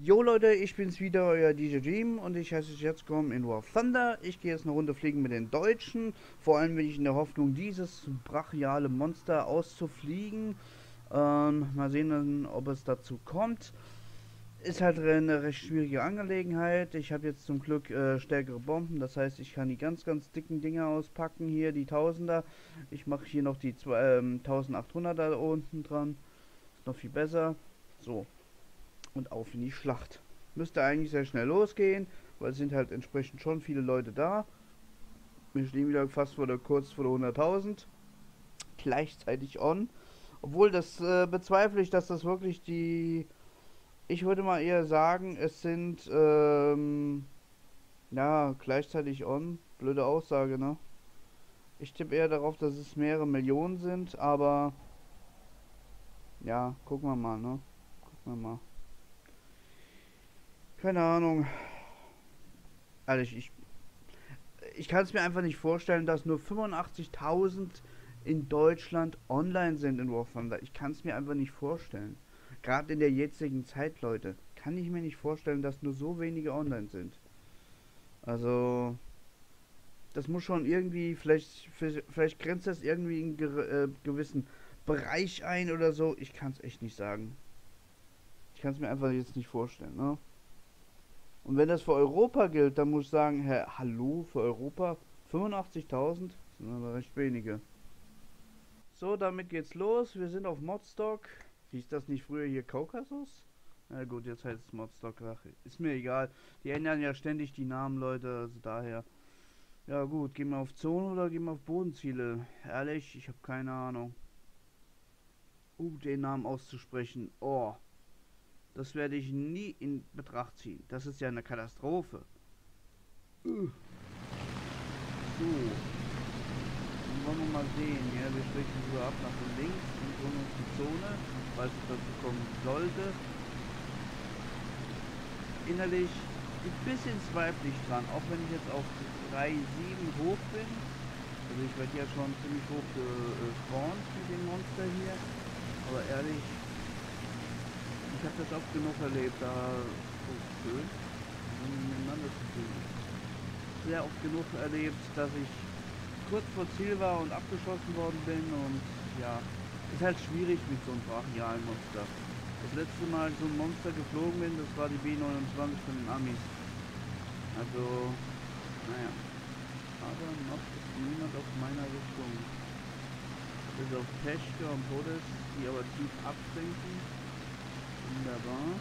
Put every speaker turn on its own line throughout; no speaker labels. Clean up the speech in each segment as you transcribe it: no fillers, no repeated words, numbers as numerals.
Jo Leute, ich bin's wieder, euer DJ Dream und ich heiße euch jetzt willkommen in War of Thunder. Ich gehe jetzt eine Runde fliegen mit den Deutschen, vor allem bin ich in der Hoffnung, dieses brachiale Monster auszufliegen. Mal sehen, dann, ob es dazu kommt. Ist halt eine recht schwierige Angelegenheit. Ich habe jetzt zum Glück stärkere Bomben, das heißt, ich kann die ganz dicken Dinger auspacken, hier die Tausender. Ich mache hier noch die 1800er da unten dran, ist noch viel besser. So. Und auf in die Schlacht. Müsste eigentlich sehr schnell losgehen, weil es sind halt entsprechend schon viele Leute da. Wir stehen wieder fast kurz vor der 100.000. Gleichzeitig on. Obwohl, das bezweifle ich, dass das wirklich die... Ich würde mal eher sagen, es sind, ja, gleichzeitig on. Blöde Aussage, ne? Ich tippe eher darauf, dass es mehrere Millionen sind, aber... Ja, gucken wir mal, ne? Gucken wir mal. Keine Ahnung. Ehrlich, ich kann es mir einfach nicht vorstellen, dass nur 85.000 in Deutschland online sind in War Thunder. Ich kann es mir einfach nicht vorstellen. Gerade in der jetzigen Zeit, Leute, kann ich mir nicht vorstellen, dass nur so wenige online sind. Also, das muss schon irgendwie, vielleicht grenzt das irgendwie einen gewissen Bereich ein oder so. Ich kann es echt nicht sagen. Ich kann es mir einfach jetzt nicht vorstellen, ne? Und wenn das für Europa gilt, dann muss ich sagen, hallo, für Europa 85.000? Das sind aber recht wenige. So, damit geht's los. Wir sind auf Modstock. Hieß das nicht früher hier Kaukasus? Na gut, jetzt heißt es Modstock. Ach, ist mir egal. Die ändern ja ständig die Namen, Leute. Also daher. Ja gut, gehen wir auf Zone oder gehen wir auf Bodenziele? Ehrlich, ich habe keine Ahnung. Den Namen auszusprechen. Oh, das werde ich nie in Betracht ziehen. Das ist ja eine Katastrophe. So. Dann wollen wir mal sehen. Ja, wir sprechen so ab nach links und holen uns die Zone, falls es dazu kommen sollte. Innerlich ein bisschen zweifle ich dran, auch wenn ich jetzt auf 3,7 hoch bin. Also ich werde ja schon ziemlich hoch gespawnt mit dem Monster hier. Aber ehrlich, ich habe das oft genug erlebt, da... Oh, schön. Miteinander zu tun. Sehr oft genug erlebt, dass ich kurz vor Ziel war und abgeschossen worden bin und ja, ist halt schwierig mit so einem brachialen Monster. Das letzte Mal so ein Monster geflogen bin, das war die B29 von den Amis. Also, naja. Aber noch ist niemand auf meiner Richtung. Bis auf Peschke und Podes, die aber tief absenken. Wunderbar.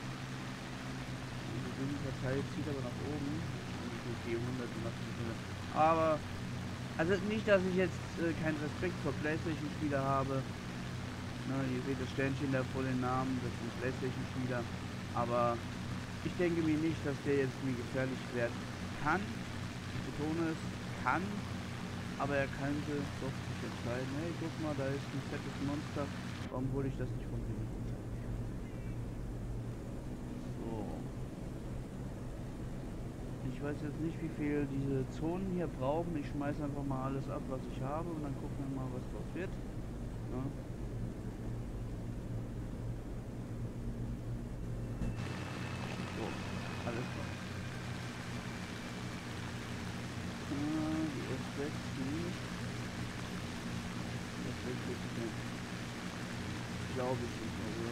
Die Partei zieht aber nach oben. Und die G100 macht nicht mehr. Aber also nicht, dass ich jetzt keinen Respekt vor PlayStation-Spieler habe. Na, ihr seht das Sternchen da vor den Namen, das sind PlayStation-Spieler. Aber ich denke mir nicht, dass der jetzt mir gefährlich werden kann. Ich betone es, kann. Aber er könnte doch sich entscheiden. Hey, guck mal, da ist ein fettes Monster. Warum hole ich das nicht von mir? So. Ich weiß jetzt nicht, wie viel diese Zonen hier brauchen. Ich schmeiße einfach mal alles ab, was ich habe und dann gucken wir mal, was draus wird. Ja. So, alles klar. Die S6 nicht. Das wird wirklich nicht. Glaube ich nicht. Also.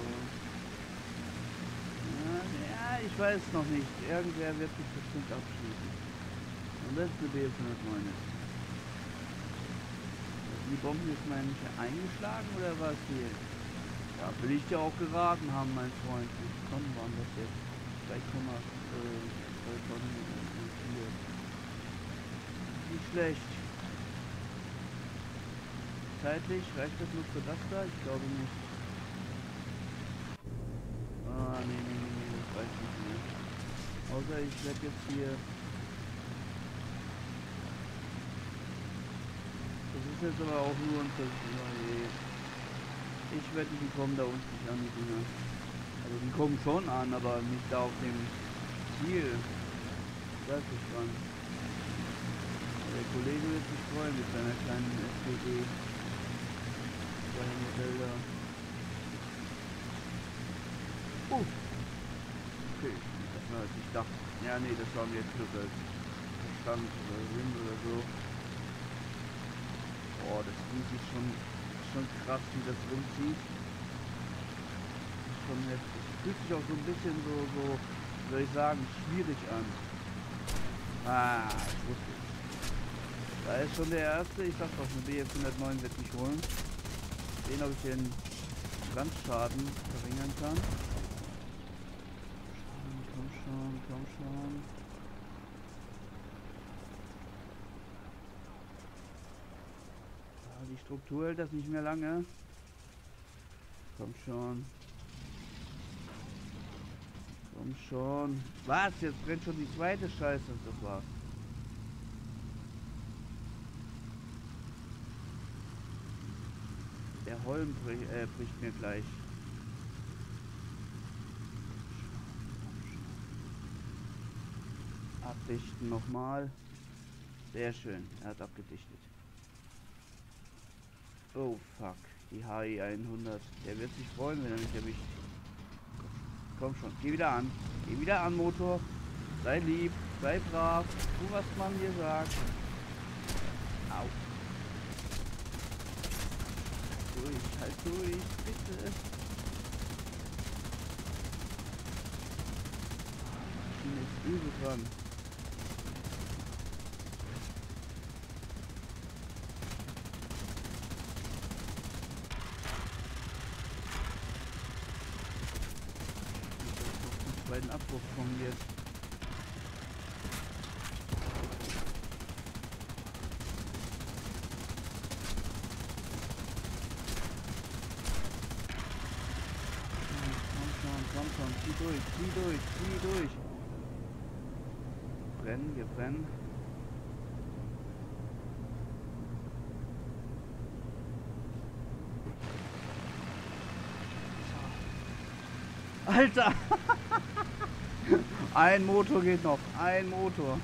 Ja, ich weiß noch nicht. Irgendwer wird mich bestimmt abschließen. Und das ist eine B509. Die Bomben ist mal nicht eingeschlagen oder was hier? Ja, will ich dir auch geraten haben, mein Freund. Wie viele Tonnen waren das jetzt? 3,2 Tonnen und 4. Nicht schlecht. Zeitlich reicht das nur für das da? Ich glaube nicht. Ah, nee, das reicht nicht mehr. Außer ich werde jetzt hier... Das ist jetzt aber auch nur ein Versuch. Ich wette, die kommen da unten nicht an, die Dinger. Also die kommen schon an, aber nicht da auf dem Ziel. Da ist es dran. Der Kollege wird sich freuen mit seiner kleinen SPD. Modell da. Oh! Okay. dachte, ja nee, das war mir jetzt plus als Verstand oder Sinn oder so. Boah, das Ding ist schon krass, wie das rumzieht. Schon heftig. Fühlt sich auch so ein bisschen so, wie soll ich sagen, schwierig an. Ah, ich wusste es. Da ist schon der erste, ich sag doch, eine BF 109 wird mich holen. Sehen, ob ich den Brandschaden verringern kann. Komm schon, komm schon. Ja, die Struktur hält das nicht mehr lange. Komm schon. Komm schon. Was? Jetzt brennt schon die zweite Scheiße. Das war's. Der Holm bricht mir gleich. Abdichten nochmal. Sehr schön. Er hat abgedichtet. Oh fuck. Die HI 100. Der wird sich freuen, wenn er mich erwischt. Komm schon. Geh wieder an. Geh wieder an, Motor. Sei lieb. Sei brav. Tu, was man dir sagt. Au. Durch. Halt durch. Bitte. Ich bin jetzt übel dran. Bei den Abbruch kommen jetzt. Komm schon, zieh durch. Brennen, wir brennen. Alter! Ein Motor geht noch. Ein Motor.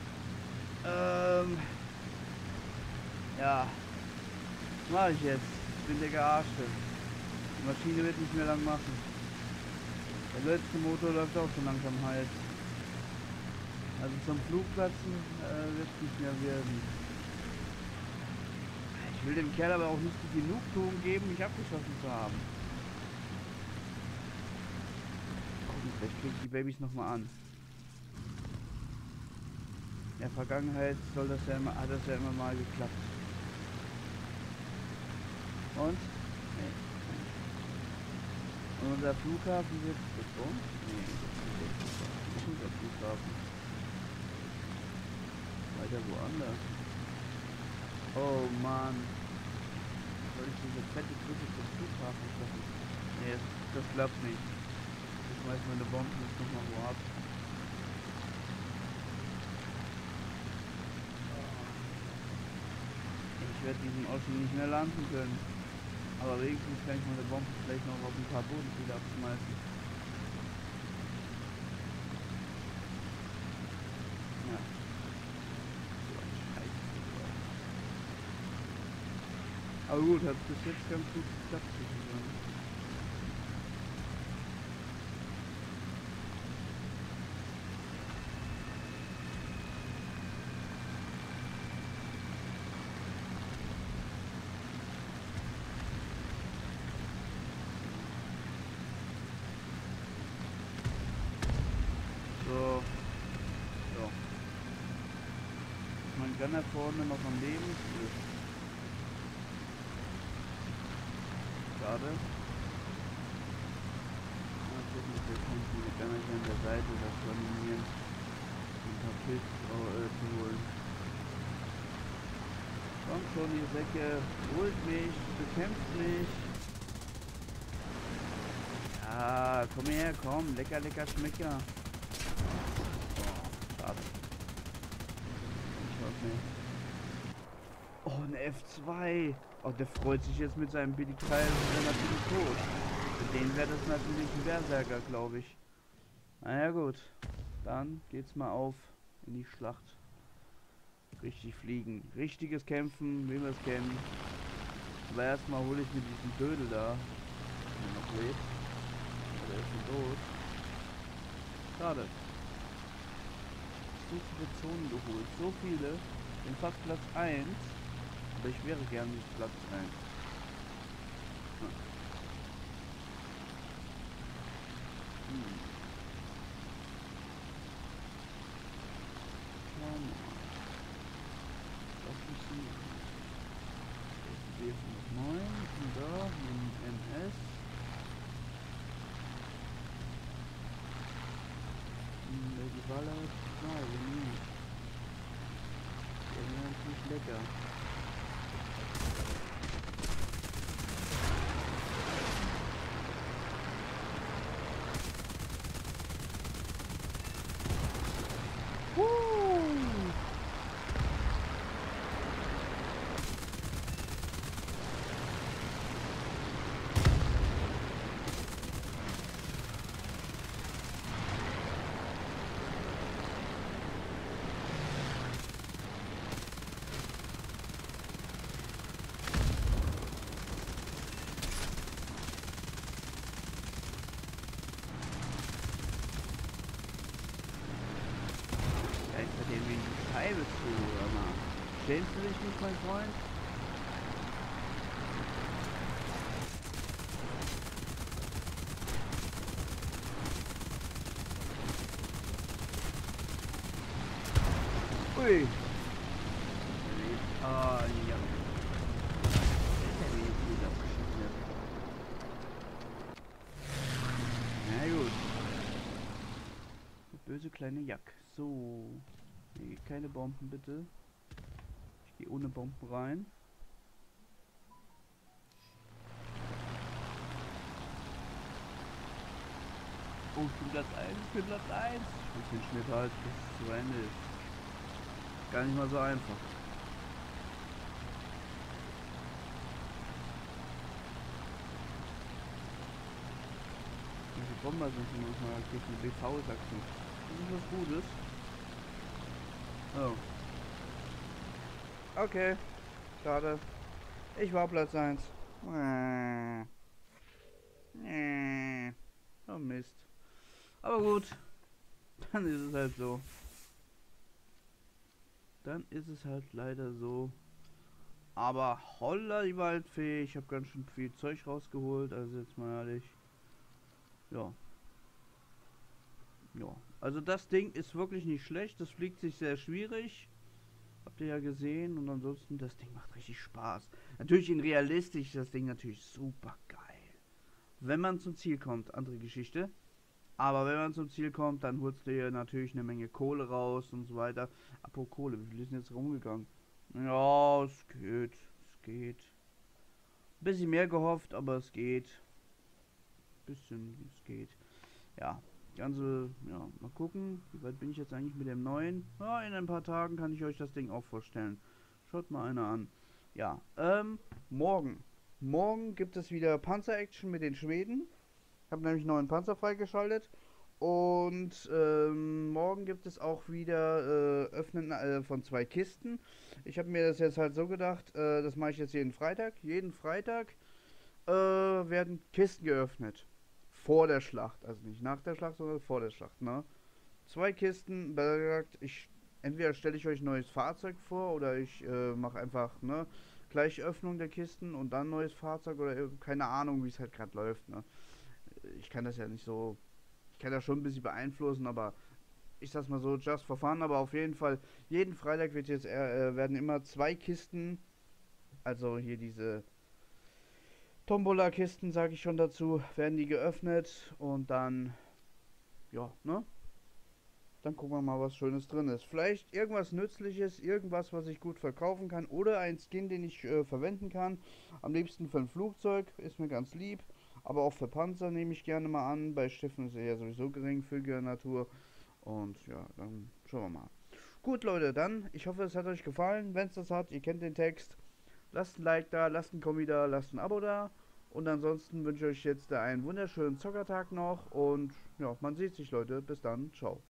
Ja. Was mache ich jetzt? Ich bin der Gearschte. Die Maschine wird nicht mehr lang machen. Der letzte Motor läuft auch schon langsam heiß. Also zum Flugplatzen wird es nicht mehr werden. Ich will dem Kerl aber auch nicht die Genugtuung geben, mich abgeschossen zu haben. Vielleicht kriege ich die Babys nochmal an. In der Vergangenheit hat das ja immer mal geklappt. Und? Nee. Und unser Flughafen wird betont? Nee, das ist unser Flughafen. Weiter woanders. Oh Mann. Soll ich diese fette Brücke zum Flughafen schaffen? Nee, das klappt nicht. Ich schmeiß meine Bomben jetzt nochmal wo ab. Ich werde diesen Oschi nicht mehr landen können. Aber wenigstens kann ich meine Bomben vielleicht noch auf ein paar Bodenziele abschmeißen. Ja. So ein Scheiß. Aber gut, hat bis jetzt ganz gut geklappt, sozusagen. So. Mein Gunner vorne noch am Leben. Schade. Mal gucken, ob wir die Gunner hier an der Seite das kombinieren. Ein paar Pilze zu holen. Komm schon, ihr Säcke. Holt mich. Bekämpft mich. Ja, komm her, komm. Lecker, lecker, Schmecker. Oh, ein F2. Oh, der freut sich jetzt mit seinem Billigteil und wäre natürlich tot. Für den wäre das natürlich ein Berserker, glaube ich. Naja gut. Dann geht's mal auf in die Schlacht. Richtig fliegen. Richtiges Kämpfen, wie wir es kennen. Aber erstmal hole ich mir diesen Dödel da. Der noch lebt. Der ist schon tot. Schade. so viele Zonen geholt. So viele. Bin fast Platz 1. Aber ich wäre gern nicht Platz 1. Schauen wir mal. Was ist hier? Das ist B509. Und da ein MS. Die Baller. Nein, nicht. Der wäre natürlich lecker. Bei dem wie die Scheibe zu, aber schämst du dich nicht, mein Freund? Ui! Ah, ja. Na gut. Böse kleine Jack. So. Nee, keine Bomben bitte. Ich gehe ohne Bomben rein. Oh, ich bin Platz 1, ich bin Platz 1. Ich muss den Schnitt halt bis zu Ende ist. Gar nicht mal so einfach. Diese Bomber sind hier manchmal aktiv mit BV-Sachsen. Das ist was Gutes. Oh. Okay. Schade. Ich war Platz 1. Oh Mist. Aber gut. Dann ist es halt so. Dann ist es halt leider so. Aber holla die Waldfee. Ich habe ganz schön viel Zeug rausgeholt. Also jetzt mal ehrlich. Ja. Ja. Also das Ding ist wirklich nicht schlecht. Das fliegt sich sehr schwierig. Habt ihr ja gesehen. Und ansonsten, das Ding macht richtig Spaß. Natürlich in realistisch ist das Ding natürlich super geil. Wenn man zum Ziel kommt, andere Geschichte. Aber wenn man zum Ziel kommt, dann holst du hier natürlich eine Menge Kohle raus und so weiter. Apropos Kohle, wie viel ist denn jetzt rumgegangen? Ja, es geht. Es geht. Bisschen mehr gehofft, aber es geht. Bisschen, es geht. Ja, ganze, ja, mal gucken. Wie weit bin ich jetzt eigentlich mit dem neuen? Ja, in ein paar Tagen kann ich euch das Ding auch vorstellen. Schaut mal einer an. Ja, morgen. Morgen gibt es wieder Panzer-Action mit den Schweden. Ich habe nämlich einen neuen Panzer freigeschaltet. Und morgen gibt es auch wieder Öffnen von 2 Kisten. Ich habe mir das jetzt halt so gedacht, das mache ich jetzt jeden Freitag. Jeden Freitag werden Kisten geöffnet. Vor der Schlacht. Also nicht nach der Schlacht, sondern vor der Schlacht. Ne? 2 Kisten. Entweder stelle ich euch ein neues Fahrzeug vor oder ich mache einfach ne, gleich Öffnung der Kisten und dann neues Fahrzeug oder keine Ahnung, wie es halt gerade läuft. Ne? Ich kann das ja nicht so. Ich kann das schon ein bisschen beeinflussen, aber ich sag's mal so, just for fun. Aber auf jeden Fall, jeden Freitag wird jetzt werden immer 2 Kisten, also hier diese Tombola-Kisten, sage ich schon dazu, werden die geöffnet und dann, ja, ne? Dann gucken wir mal, was Schönes drin ist. Vielleicht irgendwas Nützliches, irgendwas, was ich gut verkaufen kann oder ein Skin, den ich verwenden kann. Am liebsten für ein Flugzeug, ist mir ganz lieb. Aber auch für Panzer nehme ich gerne mal an. Bei Schiffen ist er ja sowieso geringfügiger Natur. Und ja, dann schauen wir mal. Gut, Leute, dann, ich hoffe, es hat euch gefallen. Wenn es das hat, ihr kennt den Text. Lasst ein Like da, lasst ein Kommi da, lasst ein Abo da. Und ansonsten wünsche ich euch jetzt einen wunderschönen Zockertag noch. Und ja, man sieht sich, Leute. Bis dann. Ciao.